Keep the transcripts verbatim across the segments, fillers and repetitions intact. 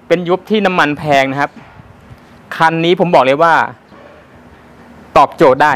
เป็นยุคที่น้ำมันแพงนะครับคันนี้ผมบอกเลยว่าตอบโจทย์ได้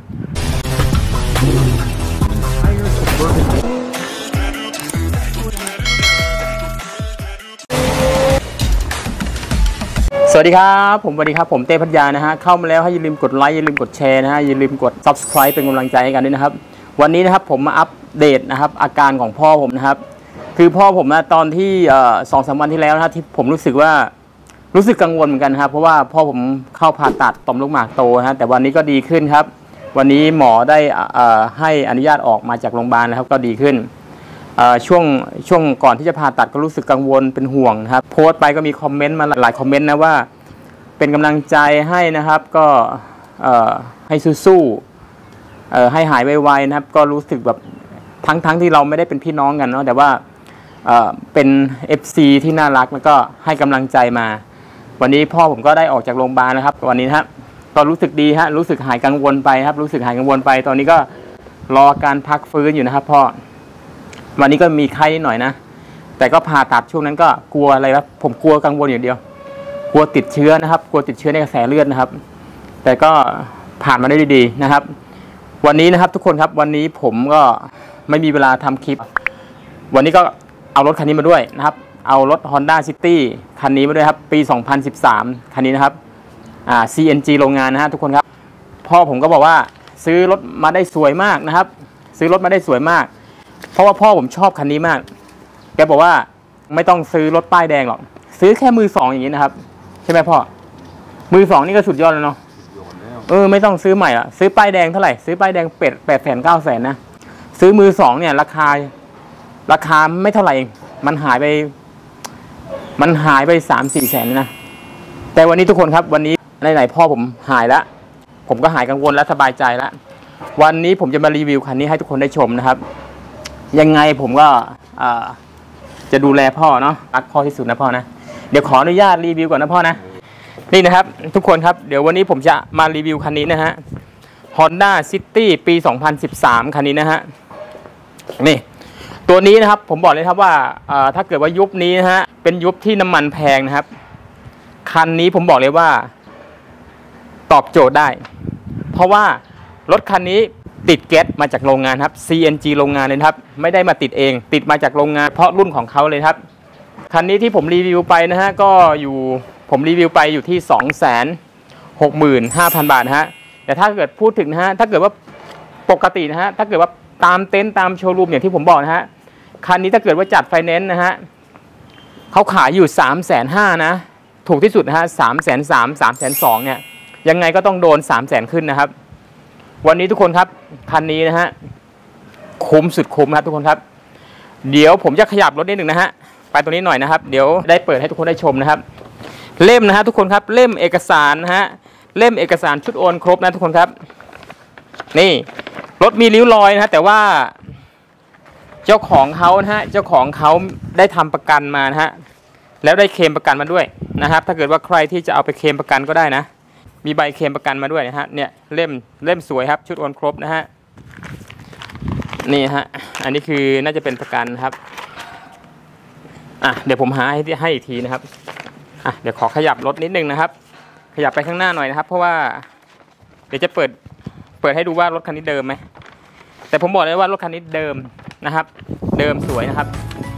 สวัสดีครับผมสวัสดีครับผมเต้พัทยานะฮะเข้ามาแล้วให้อย่าลืมกดไลค์อย่าลืมกดแชร์นะฮะอย่าลืมกด ซับสไครบ์ เป็นกำลังใจให้กันด้วยนะครับวันนี้นะครับผมมาอัปเดตนะครับอาการของพ่อผมนะครับคือพ่อผมนะตอนที่สองสามวันที่แล้วนะที่ผมรู้สึกว่ารู้สึกกังวลเหมือนกันครับเพราะว่าพ่อผมเข้าผ่าตัดต่อมลูกหมากโตนะฮะแต่วันนี้ก็ดีขึ้นครับวันนี้หมอได้ให้อนุญาตออกมาจากโรงพยาบาลนะครับก็ดีขึ้นช่วงช่วงก่อนที่จะผ่าตัดก็รู้สึกกังวลเป็นห่วงนะครับโพสต์ไปก็มีคอมเมนต์มาหลายคอมเมนต์นะว่าเป็นกำลังใจให้นะครับก็ให้สู้ๆให้หายไวๆนะครับก็รู้สึกแบบทั้งๆ ท, ที่เราไม่ได้เป็นพี่น้องกันเนาะแต่ว่าเป็น เอฟ ซี ที่น่ารักแล้วก็ให้กำลังใจมาวันนี้พ่อผมก็ได้ออกจากโรงพยาบาลนะครับวันนี้นะครับก็รู้สึกดีฮะรู้สึกหายกังวลไปครับรู้สึกหายกังวลไปตอนนี้ก็รอการพักฟื้นอยู่นะครับพ่อวันนี้ก็มีไข้นิดหน่อยนะแต่ก็ผ่าตัดช่วงนั้นก็กลัวอะไรครับผมกลัวกังวลอย่างเดียวกลัวติดเชื้อนะครับกลัวติดเชื้อในกระแสเลือดนะครับแต่ก็ผ่านมาได้ดีๆนะครับวันนี้นะครับทุกคนครับวันนี้ผมก็ไม่มีเวลาทำคลิปวันนี้ก็เอารถคันนี้มาด้วยนะครับเอารถ Honda City คันนี้มาด้วยครับปีสองพันสิบสามคันนี้นะครับอ่า ซี เอ็น จี โรงงานนะฮะทุกคนครับพ่อผมก็บอกว่าซื้อรถมาได้สวยมากนะครับซื้อรถมาได้สวยมากเพราะว่าพ่อผมชอบคันนี้มากแกบอกว่าไม่ต้องซื้อรถป้ายแดงหรอกซื้อแค่มือสองอย่างนี้นะครับใช่ไหมพ่อมือสองนี่ก็สุดยอดแล้วเนาะเออไม่ต้องซื้อใหม่อ่ะซื้อป้ายแดงเท่าไหร่ซื้อป้ายแดงเป็ดแปดแสนเก้าแสนนะซื้อมือสองเนี่ยราคาราคาไม่เท่าไหร่เองมันหายไปมันหายไปสามสี่แสนนะแต่วันนี้ทุกคนครับวันนี้ไหนๆพ่อผมหายแล้วผมก็หายกังวลและสบายใจแล้ววันนี้ผมจะมารีวิวคันนี้ให้ทุกคนได้ชมนะครับยังไงผมก็จะดูแลพ่อเนาะรักพ่อที่สุดนะพ่อนะเดี๋ยวขออนุญาตรีวิวก่อนนะพ่อนะนี่นะครับทุกคนครับเดี๋ยววันนี้ผมจะมารีวิวคันนี้นะฮะ Honda City ปีสองพันสิบสามคันนี้นะฮะนี่ตัวนี้นะครับผมบอกเลยครับว่าถ้าเกิดว่ายุคนี้นะฮะเป็นยุคที่น้ำมันแพงนะครับคันนี้ผมบอกเลยว่าตอบโจทย์ได้เพราะว่ารถคันนี้ติดแก๊สมาจากโรงงานครับ ซี เอ็น จี โรงงานเลยครับไม่ได้มาติดเองติดมาจากโรงงานเพราะรุ่นของเขาเลยครับคันนี้ที่ผมรีวิวไปนะฮะก็อยู่ผมรีวิวไปอยู่ที่ สองแสนหกหมื่นห้าพัน บาทนะฮะแต่ถ้าเกิดพูดถึงนะฮะถ้าเกิดว่าปกตินะฮะถ้าเกิดว่าตามเต็นท์ตามโชว์รูมอย่างที่ผมบอกนะฮะคันนี้ถ้าเกิดว่าจัดไฟแนนซ์นะฮะเขาขายอยู่ สามแสนห้าหมื่น นะถูกที่สุดนะฮะ สามแสนสามหมื่น สามแสนสองหมื่น เนี่ยยังไงก็ต้องโดน สามแสน ขึ้นนะครับวันนี้ทุกคนครับคันนี้นะฮะคุ้มสุดคุ้มครับทุกคนครับเดี๋ยวผมจะขยับรถนิดหนึ่งนะฮะไปตรงนี้หน่อยนะครับเดี๋ยวได้เปิดให้ทุกคนได้ชมนะครับเล่มนะฮะทุกคนครับเล่มเอกสารนะฮะเล่มเอกสารชุดโอนครบนะทุกคนครับนี่รถมีริ้วรอยนะฮะแต่ว่าเจ้าของเขานะฮะเจ้าของเขาได้ทำประกันมานะฮะแล้วได้เคลมประกันมาด้วยนะครับถ้าเกิดว่าใครที่จะเอาไปเคลมประกันก็ได้นะมีใบเคลมประกันมาด้วยนะฮะเนี่ยเล่มเล่มสวยครับชุดโอนครบนะฮะนี่ฮะอันนี้คือน่าจะเป็นประกันครับอ่ะเดี๋ยวผมหาให้ให้อีกทีนะครับอ่ะเดี๋ยวขอขยับรถนิดนึงนะครับขยับไปข้างหน้าหน่อยนะครับเพราะว่าเดี๋ยวจะเปิดเปิดให้ดูว่ารถคันนี้เดิมไหมแต่ผมบอกเลยว่ารถคันนี้เดิมนะครับเดิมสวยนะครับ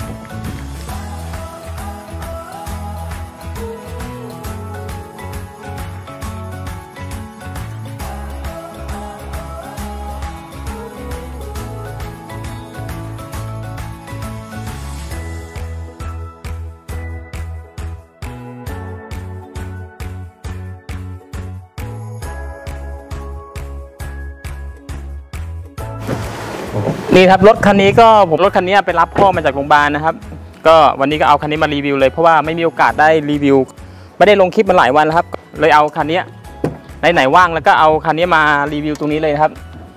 นี่ครับรถคันนี้ก็ผมรถคันนี้ไปรับพ่อมาจากโรงพยาบาลนะครับก็วันนี้ก็เอาคันนี้มารีวิวเลยเพราะว่าไม่มีโอกาสได้รีวิวไม่ได้ลงคลิปมาหลายวันแล้วครับเลยเอาคันนี้ไหนๆว่างแล้วก็เอาคันนี้มารีวิวตรงนี้เลยครับ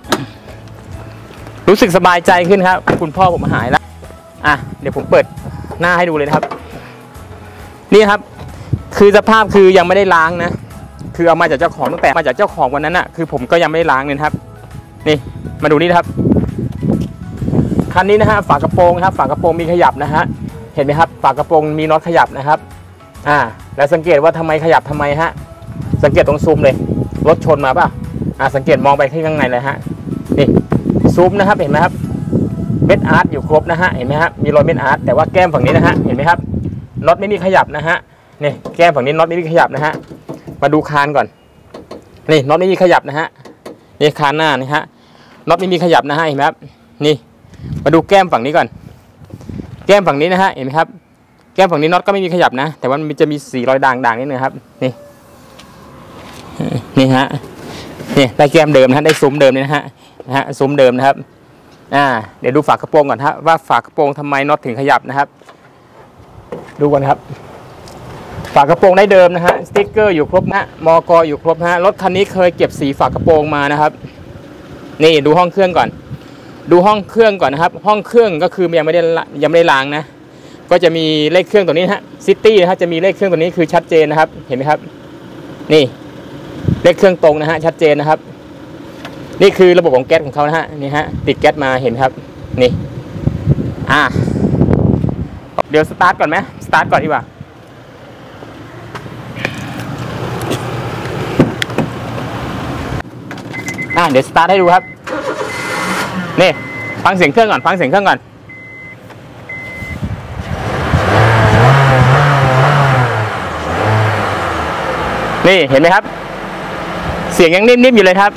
รู้สึกสบายใจขึ้นครับคุณพ่อผมหายแล้วอ่ะเดี๋ยวผมเปิดหน้าให้ดูเลยนะครับนี่ครับคือสภาพคือยังไม่ได้ล้างนะคือเอามาจากเจ้าของตั้งแต่มาจากเจ้าของวันนั้นน่ะคือผมก็ยังไม่ได้ล้างเลยครับนี่มาดูนี่นะครับคันนี้นะฮะฝากระโปรงครับฝากระโปรงมีขยับนะฮะเห็นไหมครับฝากระโปรงมีน็อตขยับนะครับอ่าแล้วสังเกตว่าทำไมขยับทำไมฮะสังเกตตรงซูมเลยรถชนมาป่ะอ่าสังเกตมองไปที่ข้างในเลยฮะนี่ซูมนะครับเห็นไหมครับเม็ดอาร์ตอยู่ครบนะฮะเห็นไหมครับมีรอยเม็ดอาร์ตแต่ว่าแก้มฝั่งนี้นะฮะเห็นไหมครับน็อตไม่มีขยับนะฮะนี่แก้มฝั่งนี้น็อตไม่มีขยับนะฮะมาดูคานก่อนนี่น็อตไม่มีขยับนะฮะนี่คานหน้านี่ฮะน็อตไม่มีขยับนะฮะเห็นไหมครับนี่มาดูแก้มฝั่งนี้ก่อนแก้มฝั่งนี้นะฮะเห็นไหมครับแก้มฝั่งนี้น็อตก็ไม่มีขยับนะแต่ว่ามันจะมีสีรอยด่างๆนิดนึงครับนี่นี่ฮะนี่ได้แก้มเดิมนะฮะได้ซุ้มเดิมนี่นะฮะนะฮะซุ้มเดิมนะครับอ่าเดี๋ยวดูฝากระโปรงก่อนฮะว่าฝากระโปรงทำไมน็อตถึงขยับนะครับดูก่อนครับฝากระโปรงได้เดิมนะฮะสติ๊กเกอร์อยู่ครบนะมกอยู่ครบฮะรถคันนี้เคยเก็บสีฝากระโปรงมานะครับนี่ดูห้องเครื่องก่อนดูห้องเครื่องก่อนนะครับห้องเครื่องก็คือยังไม่ได้ยังไม่ได้ล้างนะก็จะมีเลขเครื่องตัวนี้ฮะซิตี้นะฮะจะมีเลขเครื่องตัวนี้คือชัดเจนนะครับเห็นไหมครับนี่เลขเครื่องตรงนะฮะชัดเจนนะครับนี่คือระบบของแก๊สของเขานะฮะนี่ฮะติดแก๊สมาเห็นครับนี่อ่าเดี๋ยวสตาร์ทก่อนไหมสตาร์ทก่อนดีกว่าอ่าเดี๋ยวสตาร์ทให้ดูครับนี่ฟังเสียงเครื่องก่อนฟังเสียงเครื่องก่อนนี่เห็นไหมครับเสียงยังนิ่มๆอยู่เลยครับ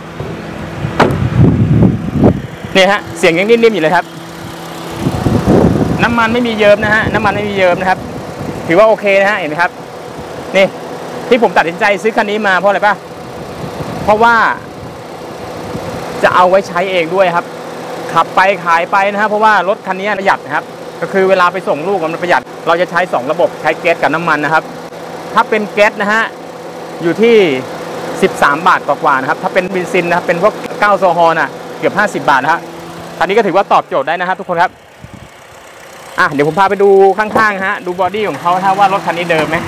นี่ฮะเสียงยังนิ่มๆอยู่เลยครับน้ำมันไม่มีเยิ้มนะฮะน้ำมันไม่มีเยิ้มนะครับถือว่าโอเคนะฮะเห็นไหมครับนี่ที่ผมตัดสินใจซื้อคันนี้มาเพราะอะไรป่ะเพราะว่าจะเอาไว้ใช้เองด้วยครับขับไปขายไปนะครับเพราะว่ารถคันนี้ประหยัดนะครับก็คือเวลาไปส่งลูกมันประหยัดเราจะใช้สองระบบใช้แก๊สกับน้ำมันนะครับถ้าเป็นแก๊สนะฮะอยู่ที่สิบสามบาทกว่าๆนะครับถ้าเป็นเบนซินนะครับเป็นพวกเก้าโซฮอลน่ะเกือบห้าสิบบาทนะฮะคันนี้ก็ถือว่าตอบโจทย์ได้นะครับทุกคนครับอ่ะเดี๋ยวผมพาไปดูข้างๆฮะดูบอดี้ของเขาถ้าว่ารถคันนี้เดิมไหม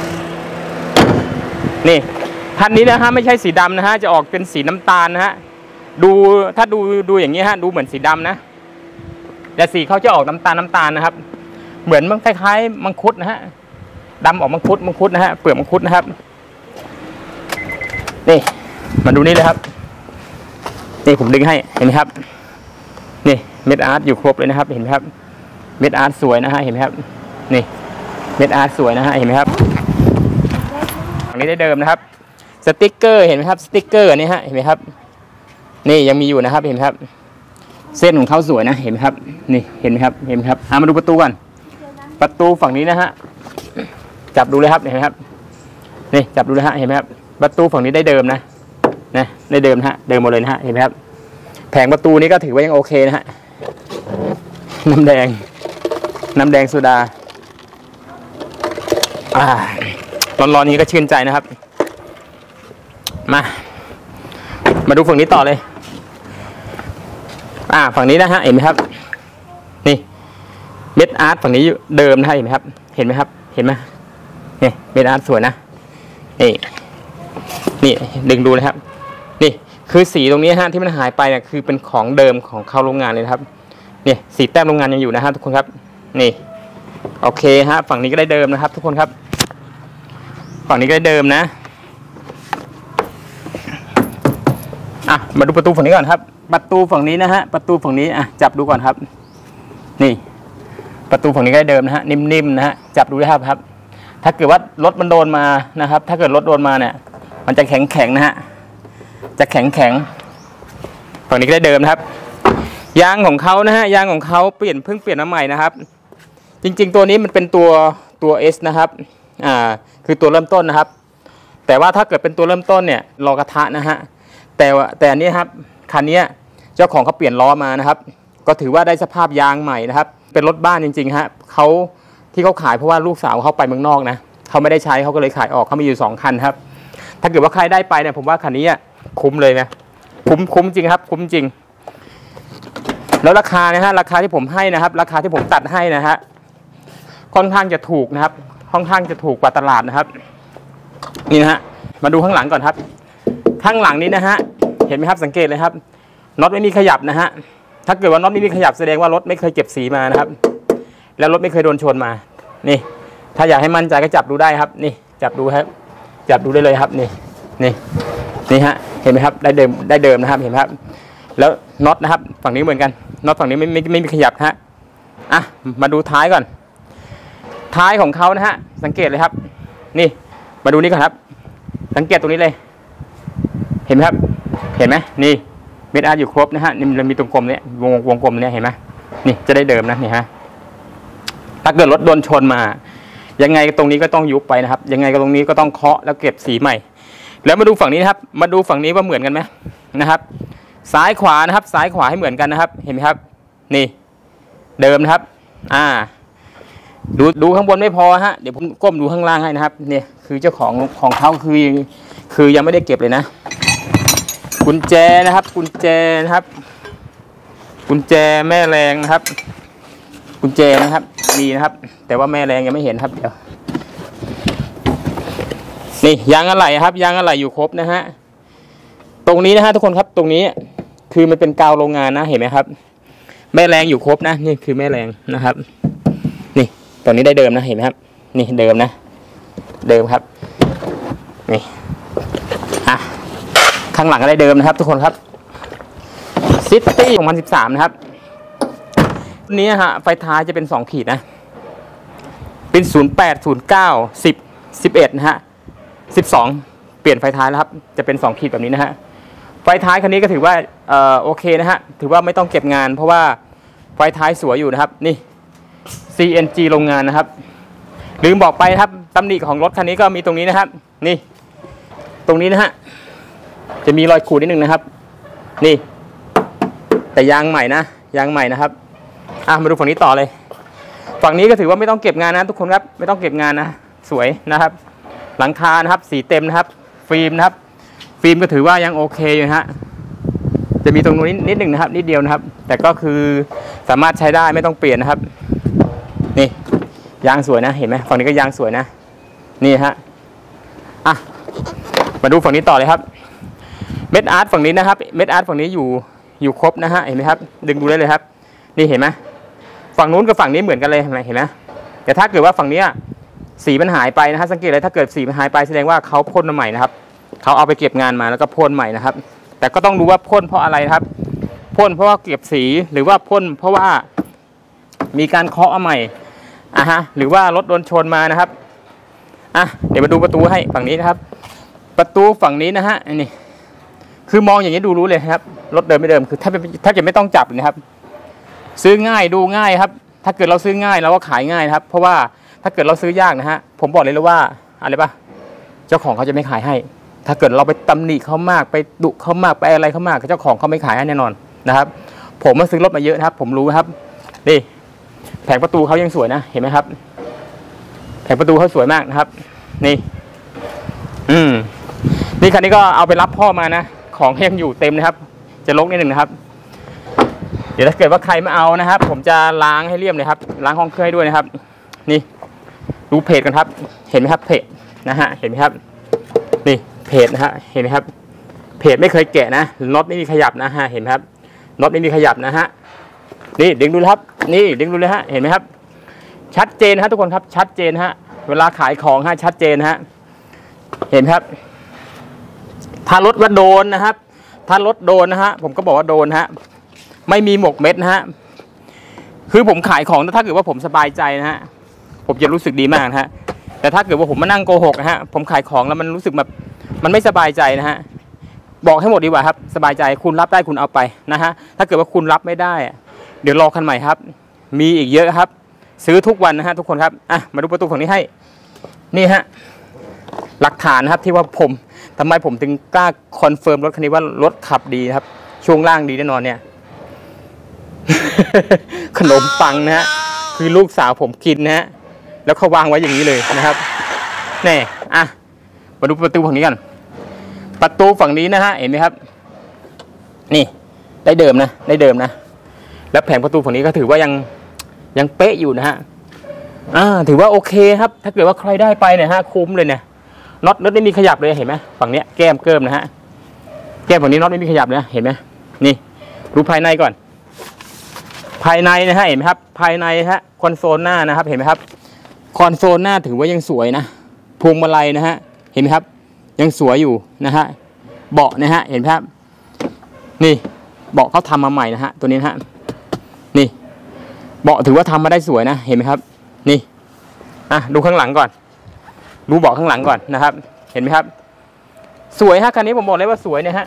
นี่คันนี้นะฮะไม่ใช่สีดำนะฮะจะออกเป็นสีน้ำตาลนะฮะดูถ้าดูดูอย่างนี้ฮะดูเหมือนสีดำนะแต่สีเขาจะออกน้ำตาลน้ำตาลนะครับเหมือนมันคล้ายๆมังคุดนะฮะดำออกมังคุดมังคุดนะฮะเปลือกมังคุดนะครับนี่มาดูนี่เลยครับนี่ผมดึงให้เห็นไหมครับนี่เม็ดอาร์ตอยู่ครบเลยนะครับเห็นไหมครับเม็ดอาร์ตสวยนะฮะเห็นไหมครับนี่เม็ดอาร์ตสวยนะฮะเห็นไหมครับอันนี้ได้เดิมนะครับสติ๊กเกอร์เห็นไหมครับสติ๊กเกอร์อันนี้ฮะเห็นไหมครับนี่ยังมีอยู่นะครับเห็นไหมครับเส้นของเขาสวยนะเห็นไหมครับนี่เห็นไหมครับเห็นไหมครับมาดูประตูก่อนประตูฝั่งนี้นะฮะจับดูเลยครับเห็นไหมครับนี่จับดูเลยฮะเห็นไหมครับประตูฝั่งนี้ได้เดิมนะนะได้เดิมนะฮะเดิมหมดเลยนะฮะเห็นไหมครับแผงประตูนี้ก็ถือว่ายังโอเคนะฮะน้ำแดงน้ำแดงโซดาอ่าร้อนๆนี้ก็ชื่นใจนะครับมามาดูฝั่งนี้ต่อเลยอ่าฝั่งนี้นะฮะเห็นไหมครับนี่เม็ดอาร์ตฝั่งนี้เดิมนะฮะเห็นไหมครับเห็นไหมครับเห็นไหมนี่เม็ดอาร์ตสวยนะนี่นี่ดึงดูนะครับนี่คือสีตรงนี้ฮะที่มันหายไปเนี่ยคือเป็นของเดิมของเข้าโรงงานเลยนะครับนี่สีแต้มโรงงานยังอยู่นะฮะทุกคนครับนี่โอเคฮะฝั่งนี้ก็ได้เดิมนะครับทุกคนครับฝั่งนี้ก็ได้เดิมนะอ่ะมาดูประตูฝั่งนี้ก่อนครับประตูฝั่งนี้นะฮะประตูฝั่งนี้อ่ะจับดูก่อนครับนี่ประตูฝั่งนี้ก็ได้เดิมนะฮะนิ่มๆนะฮะจับดูได้ครับครับถ้าเกิดว่ารถมันโดนมานะครับถ้าเกิดรถโดนมาเนี่ยมันจะแข็งแข็งนะฮะจะแข็งแข็งฝั่งนี้ก็ได้เดิมนะครับยางของเขานะฮะยางของเขาเปลี่ยนเพิ่งเปลี่ยนมาใหม่นะครับจริงๆตัวนี้มันเป็นตัวตัว S นะครับอ่าคือตัวเริ่มต้นนะครับแต่ว่าถ้าเกิดเป็นตัวเริ่มต้นเนี่ยล้อกระทะนะฮะแต่แต่อันนี้ครับคันนี้เจ้าของเขาเปลี่ยนล้อมานะครับก็ถือว่าได้สภาพยางใหม่นะครับเป็นรถบ้านจริงๆฮะเขาที่เขาขายเพราะว่าลูกสาวเขาไปเมืองนอกนะเขาไม่ได้ใช้เขาก็เลยขายออกเขามีอยู่สองคันครับถ้าเกิดว่าใครได้ไปเนี่ยผมว่าคันนี้คุ้มเลยนะคุ้มคุ้มจริงครับคุ้มจริงแล้วราคานะฮะราคาที่ผมให้นะครับราคาที่ผมตัดให้นะฮะค่อนข้างจะถูกนะครับค่อนข้างจะถูกกว่าตลาดนะครับนี่นะฮะมาดูข้างหลังก่อนครับข้างหลังนี้นะฮะเห็นไหมครับสังเกตเลยครับน็อตไม่มีขยับนะฮะถ้าเกิดว่าน็อตไม่มีขยับแสดงว่ารถไม่เคยเก็บสีมานะครับแล้วรถไม่เคยโดนชนมานี่ถ้าอยากให้มั่นใจก็จับดูได้ครับ นี่จับดูครับจับดูได้เลยครับนี่นี่นี่ฮะเห็นไหมครับได้เดิมได้เดิมนะครับเห็นไหมครับแล้วน็อตนะครับฝั่งนี้เหมือนกันน็อตฝั่งนี้ไม่ไม่ไม่มีขยับฮะอ่ะมาดูท้ายก่อนท้ายของเขานะฮะสังเกตเลยครับนี่มาดูนี่ก่อนครับสังเกตตรงนี้เลยเห็นไหมครับเห็นไหมนี่เม็ดอาร์อยู่ครบนะฮะนี่มันมีตรงกลมเนี้ยวงวงกลมเนี้ยเห็นไหมนี่จะได้เดิมนะนี่ฮะถ้าเกิดรถโดนชนมายังไงตรงนี้ก็ต้องยุบไปนะครับยังไงก็ตรงนี้ก็ต้องเคาะแล้วเก็บสีใหม่แล้วมาดูฝั่งนี้นะครับมาดูฝั่งนี้ว่าเหมือนกันไหมนะครับซ้ายขวานะครับซ้ายขวาให้เหมือนกันนะครับเห็นไหมครับนี่เดิมนะครับอ่าดูดูข้างบนไม่พอฮะเดี๋ยวผมก้มดูข้างล่างให้นะครับเนี่ยคือเจ้าของของเขาคือคือยังไม่ได้เก็บเลยนะกุญแจนะครับกุญแจนะครับกุญแจแม่แรงนะครับกุญแจนะครับมีนะครับแต่ว่าแม่แรงยังไม่เห็นครับเดี๋ยวนี่ยางอะไหล่ครับยางอะไหล่อยู่ครบนะฮะตรงนี้นะฮะทุกคนครับตรงนี้คือมันเป็นกาวโรงงานนะเห็นไหมครับแม่แรงอยู่ครบนะนี่คือแม่แรงนะครับนี่ตอนนี้ได้เดิมนะเห็นไหมครับนี่เดิมนะเดิมครับนี่อ่ะข้างหลังก็ได้เดิมนะครับทุกคนครับซิตี้สองพันสิบสามนะครับนี้ฮะไฟท้ายจะเป็นสองขีดนะเป็นศูนย์แปด ศูนย์เก้า สิบ สิบเอ็ดนะฮะสิบสองเปลี่ยนไฟท้ายแล้วครับจะเป็นสองขีดแบบนี้นะฮะไฟท้ายคันนี้ก็ถือว่าเอ่อโอเคนะฮะถือว่าไม่ต้องเก็บงานเพราะว่าไฟท้ายสวยอยู่นะครับนี่ ซี เอ็น จี โรงงานนะครับลืมบอกไปครับตำหนิของรถคันนี้ก็มีตรงนี้นะครับนี่ตรงนี้นะฮะจะมีรอยขูดนิดนึงนะครับนี่แต่ยางใหม่นะยางใหม่นะครับอ่ะมาดูฝั่งนี้ต่อเลยฝั่งนี้ก็ถือว่าไม่ต้องเก็บงานนะทุกคนครับไม่ต้องเก็บงานนะสวยนะครับหลังคานะครับสีเต็มนะครับฟิล์มนะครับฟิล์มก็ถือว่ายังโอเคอยู่ฮะจะมีตรงนู้นนิดหนึ่งนะครับนิดเดียวนะครับแต่ก็คือสามารถใช้ได้ไม่ต้องเปลี่ยนนะครับนี่ยางสวยนะเห็นไหมฝั่งนี้ก็ยางสวยนะนี่ฮะอ่ะมาดูฝั่งนี้ต่อเลยครับเม็ดอาร์ตฝั่งนี้นะครับเม็ดอาร์ตฝั่งนี้อยู่อยู่ครบนะฮะเห็นไหมครับดึงดูได้เลยครับนี่เห็นไหมฝั่งนู้นกับฝั่งนี้เหมือนกันเลยเห็นไหมเห็นไหมแต่ถ้าเกิดว่าฝั่งนี้สีมันหายไปนะฮะสังเกตเลยถ้าเกิดสีมันหายไปแสดงว่าเขาพ่นมาใหม่นะครับเขาเอาไปเก็บงานมาแล้วก็พ่นใหม่นะครับแต่ก็ต้องดูว่าพ่นเพราะอะไรนะครับพ่นเพราะว่าเก็บสีหรือว่าพ่นเพราะว่ามีการเคาะใหม่อ่ะฮะหรือว่ารถโดนชนมานะครับอ่ะเดี๋ยวมาดูประตูให้ฝั่งนี้นะครับประตูฝั่งนี้นะฮะนี่คือมองอย่างนี้ดูรู้เลยครับรถเดิมไม่เดิมคือถ้าถ้าจะไม่ต้องจับนะครับซื้อง่ายดูง่ายครับถ้าเกิดเราซื้อง่ายเราก็ขายง่ายนะครับเพราะว่าถ้าเกิดเราซื้อยากนะฮะผมบอกเลยเลยว่าอะไรปะเจ้าของเขาจะไม่ขายให้ถ้าเกิดเราไปตำหนิเขามากไปดุเขามากไปอะไรเขามากเจ้าของเขาไม่ขายให้แน่นอนนะครับผมมาซื้อรถมาเยอะนะครับผมรู้ครับนี่แผงประตูเขายังสวยนะเห็นไหมครับแผงประตูเขาสวยมากนะครับนี่อืมนี่คันนี้ก็เอาไปรับพ่อมานะของยังอยู่เต็มนะครับจะลกนิดหนึ่งนะครับเดี๋ยวถ้าเกิดว่าใครไม่เอานะครับผมจะล้างให้เรียบเลยครับล้างห้องเครื่องให้ด้วยนะครับนี่ดูเพจกันครับเห็นไหมครับเพจนะฮะเห็นไหมครับนี่เพจนะฮะเห็นไหมครับเพจไม่เคยแกะนะน็อตไม่มีขยับนะฮะเห็นไหมครับน็อตไม่มีขยับนะฮะนี่ดึงดูครับนี่ดึงดูเลยฮะเห็นไหมครับชัดเจนฮะทุกคนครับชัดเจนฮะเวลาขายของฮะชัดเจนฮะเห็นครับถ้ารถว่าโดนนะครับถ้ารถโดนนะฮะผมก็บอกว่าโดนฮะไม่มีหมกเม็ดนะฮะคือผมขายของถ้าเกิดว่าผมสบายใจนะฮะผมจะรู้สึกดีมากนะฮะแต่ถ้าเกิดว่าผมมานั่งโกหกนะฮะผมขายของแล้วมันรู้สึกแบบมันไม่สบายใจนะฮะบอกให้หมดดีกว่าครับสบายใจคุณรับได้คุณเอาไปนะฮะถ้าเกิดว่าคุณรับไม่ได้เดี๋ยวรอคันใหม่ครับมีอีกเยอะครับซื้อทุกวันนะฮะทุกคนครับอ่ะมาดูประตูฝั่งนี้ให้นี่ฮะหลักฐานนะครับที่ว่าผมทำไมผมถึงกล้าคอนเฟิร์มรถคันนี้ว่ารถขับดีครับช่วงล่างดีแน่นอนเนี่ย ขนมปังนะฮะคือลูกสาวผมกินนะฮะแล้วเขาวางไว้อย่างนี้เลยนะครับแน่อ่ะมาดูประตูฝั่งนี้กันประตูฝั่งนี้นะฮะเห็นไหมครับนี่ได้เดิมนะได้เดิมนะแล้วแผงประตูฝั่งนี้ก็ถือว่ายังยังเป๊ะอยู่นะฮะอ่าถือว่าโอเคครับถ้าเกิดว่าใครได้ไปเนี่ยฮะคุ้มเลยเนี่ยน็อตน็อตไม่มีขยับเลยเห็นไหมฝั่งเนี้ยแก้มเกิมนะฮะแก้มฝั่งนี้น็อตไม่มีขยับเลยเห็นไหมนี่ดูภายในก่อนภายในนะฮะเห็นไหมครับภายในฮะคอนโซลหน้านะครับเห็นไหมครับคอนโซลหน้าถือว่ายังสวยนะพวงมาลัยนะฮะเห็นไหมครับยังสวยอยู่นะฮะเบาะนะฮะเห็นไหมครับนี่เบาะเขาทำมาใหม่นะฮะตัวนี้นะฮะนี่เบาะถือว่าทำมาได้สวยนะเห็นไหมครับนี่อ่ะดูข้างหลังก่อนดูเบาะข้างหลังก่อนนะครับเห็นไหมครับสวยฮะคันนี้ผมบอกเลยว่าสวยเนี่ยฮะ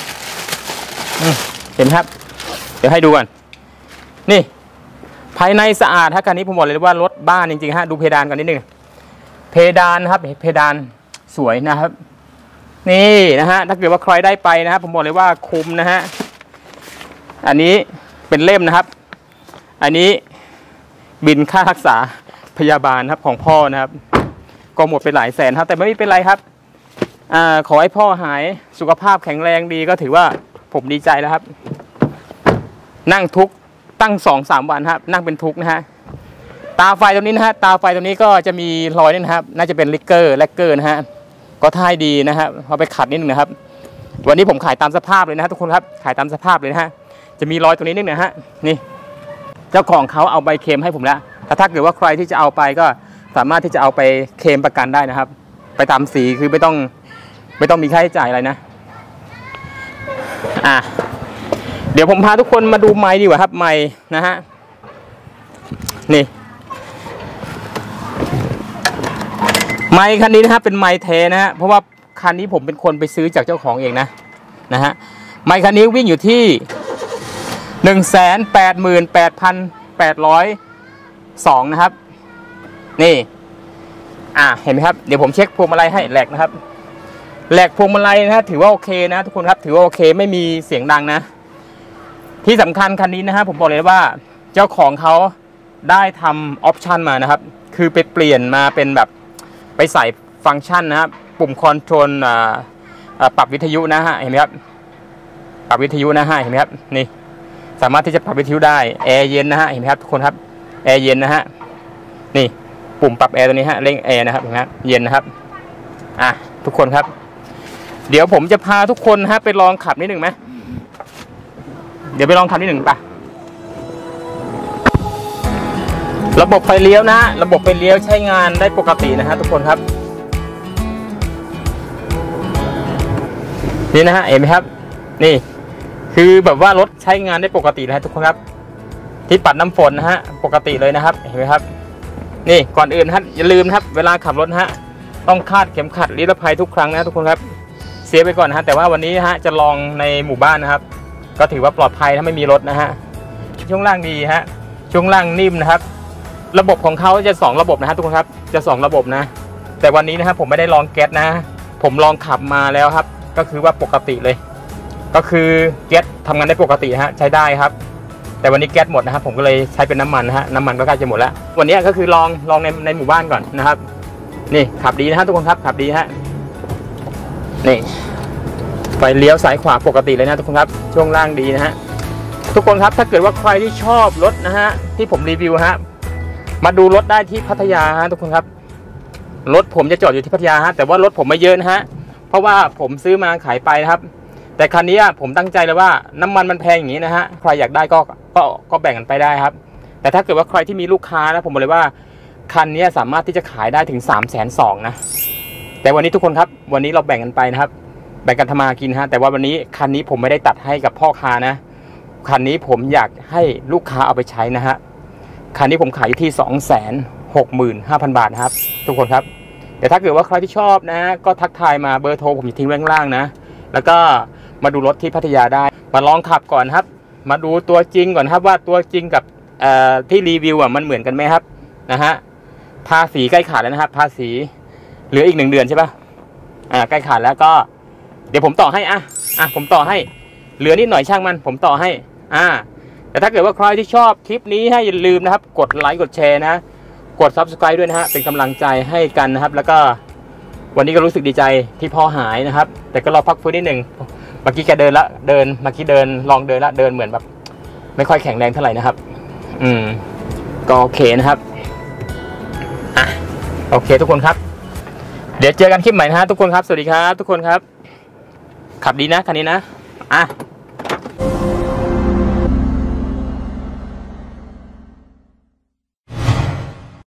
เห็นไหมครับเดี๋ยวให้ดูก่อนนี่ภายในสะอาดฮะคันนี้ผมบอกเลยว่ารถบ้านจริงๆฮะดูเพดานกันนิดนึงเพดานนะครับเพดานสวยนะครับนี่นะฮะถ้าเกิดว่าใครได้ไปนะครับผมบอกเลยว่าคุ้มนะฮะอันนี้เป็นเล่มนะครับอันนี้บินค่ารักษาพยาบาลครับของพ่อนะครับก็หมดไปหลายแสนครับแต่ไม่เป็นไรครับอ่าขอให้พ่อหายสุขภาพแข็งแรงดีก็ถือว่าผมดีใจแล้วครับนั่งทุกตั้งสองสามวันครับนั่งเป็นทุกนะฮะตาไฟตรงนี้นะฮะตาไฟตรงนี้ก็จะมีรอยนี่นะครับน่าจะเป็นลิกเกอร์แลกเกอร์นะฮะก็ท่ายดีนะฮะเอาไปขัดนิดนึงนะครับวันนี้ผมขายตามสภาพเลยนะทุกคนครับขายตามสภาพเลยนะฮะจะมีรอยตรงนี้นิดนึงนะฮะนี่เจ้าของเขาเอาใบเคลมให้ผมแล้วแต่ถ้าเกิดว่าใครที่จะเอาไปก็สามารถที่จะเอาไปเคลมประกันได้นะครับไปตามสีคือไม่ต้องไม่ต้องมีค่าใช้จ่ายอะไรนะอ่ะเดี๋ยวผมพาทุกคนมาดูไมค์ดีกว่าครับไมค์นะฮะนี่ไมค์คันนี้นะครับเป็นไมค์แท้นะฮะเพราะว่าคันนี้ผมเป็นคนไปซื้อจากเจ้าของเองนะนะฮะไมค์คันนี้วิ่งอยู่ที่หนึ่งแสนแปดหมื่นแปดพันแปดร้อยสองนะครับนี่อ่าเห็นไหมครับเดี๋ยวผมเช็คพวงมาลัยให้แหลกนะครับแหลกพวงมาลัยนะฮะถือว่าโอเคนะทุกคนครับถือว่าโอเคไม่มีเสียงดังนะที่สำคัญคันนี้นะฮะผมบอกเลยว่าเจ้าของเขาได้ทำออปชันมานะครับคือไปเปลี่ยนมาเป็นแบบไปใส่ฟังก์ชันนะครับปุ่มคอนโทรลปรับวิทยุนะฮะเห็นไหมครับปรับวิทยุนะฮะเห็นไหมครับนี่สามารถที่จะปรับวิทยุได้แอร์เย็นนะฮะเห็นไหมครับทุกคนครับแอร์เย็นนะฮะนี่ปุ่มปรับแอร์ตัวนี้ฮะเร่งแอร์นะครับเห็นไหมครับเย็นนะครับอ่ะทุกคนครับเดี๋ยวผมจะพาทุกคนฮะไปลองขับนิดหนึ่งไหมเดี๋ยวไปลองขับนิดหนึ่งป่ะระบบไฟเลี้ยวนะระบบไฟเลี้ยวใช้งานได้ปกตินะฮะทุกคนครับนี่นะฮะเห็นไหมครับนี่คือแบบว่ารถใช้งานได้ปกตินะทุกคนครับที่ปัดน้ำฝนนะฮะปกติเลยนะครับเห็นไหมครับนี่ก่อนอื่นฮะอย่าลืมนะครับเวลาขับรถฮะต้องคาดเข็มขัดนิรภัยทุกครั้งนะทุกคนครับเสียไปก่อนนะฮะแต่ว่าวันนี้ฮะจะลองในหมู่บ้านนะครับก็ถือว่าปลอดภัยถ้าไม่มีรถนะฮะช่วงล่างดีฮะช่วงล่างนิ่มนะครับระบบของเขาจะสองระบบนะฮะทุกคนครับจะสองระบบนะแต่วันนี้นะครับผมไม่ได้ลองแก๊สนะผมลองขับมาแล้วครับก็คือว่าปกติเลยก็คือแก๊สทำงานได้ปกติฮะใช้ได้ครับแต่วันนี้แก๊สหมดนะครับผมก็เลยใช้เป็นน้ำมันนะฮะน้ำมันก็ใกล้จะหมดแล้ววันนี้ก็คือลองลองในในหมู่บ้านก่อนนะครับนี่ขับดีนะฮะทุกคนครับขับดีฮะนี่ไฟเลี้ยวซ้ายขวาปกติเลยนะทุกคนครับช่วงล่างดีนะฮะทุกคนครับถ้าเกิดว่าใครที่ชอบรถนะฮะที่ผมรีวิวฮะมาดูรถได้ที่พัทยาฮะทุกคนครับรถผมจะจอดอยู่ที่พัทยาฮะแต่ว่ารถผมไม่เยอะนะฮะเพราะว่าผมซื้อมาขายไปนะครับแต่คันนี้ผมตั้งใจเลยว่าน้ำมันมันแพงอย่างนี้นะฮะใครอยากได้ก็ก็ก็แบ่งกันไปได้ครับแต่ถ้าเกิดว่าใครที่มีลูกค้านะผมบอกเลยว่าคันนี้สามารถที่จะขายได้ถึงสามแสนสองนะแต่วันนี้ทุกคนครับวันนี้เราแบ่งกันไปนะครับแบ่งกันทำมากินฮะแต่ว่าวันนี้คันนี้ผมไม่ได้ตัดให้กับพ่อค้านะคันนี้ผมอยากให้ลูกค้าเอาไปใช้นะฮะคันนี้ผมขายอยู่ที่ สองแสนหกหมื่นห้าพัน บาทนะครับทุกคนครับแต่ถ้าเกิดว่าใครที่ชอบนะก็ทักทายมาเบอร์โทรผมจะทิ้งไว้ข้างล่างนะแล้วก็มาดูรถที่พัทยาได้มาลองขับก่อนครับมาดูตัวจริงก่อนครับว่าตัวจริงกับที่รีวิวอ่ะมันเหมือนกันไหมครับนะฮะภาษีใกล้ขาดแล้วนะครับภาษีเหลืออีกหนึ่งเดือนใช่ปะอ่าใกล้ขาดแล้วก็เดี๋ยวผมต่อให้อ่ะอ่ะผมต่อให้เหลือนิดหน่อยช่างมันผมต่อให้อ่าแต่ถ้าเกิดว่าใครที่ชอบคลิปนี้ให้อย่าลืมนะครับกดไลค์กดแชร์นะกด ซับสไครบ์ ด้วยนะฮะเป็นกำลังใจให้กันนะครับแล้วก็วันนี้ก็รู้สึกดีใจที่พ่อหายนะครับแต่ก็รอพักฟื้นนิดหนึ่งเมื่อกี้แกเดินละเดินเมื่อกี้เดินลองเดินละเดินเหมือนแบบไม่ค่อยแข็งแรงเท่าไหร่นะครับอืมก็โอเคนะครับอ่ะโอเคทุกคนครับเดี๋ยวเจอกันคลิปใหม่นะฮะทุกคนครับสวัสดีครับทุกคนครับขับดีนะคันนี้นะอ่ะ